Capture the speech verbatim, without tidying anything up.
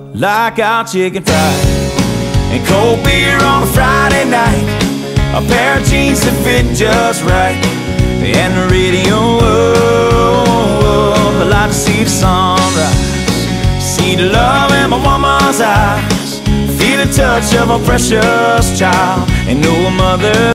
like our chicken fried, and cold beer on a Friday night, a pair of jeans that fit just right, and the radio. Oh, I like to see the sunrise, see the love in my woman's eyes, feel the touch of a precious child, and know a mother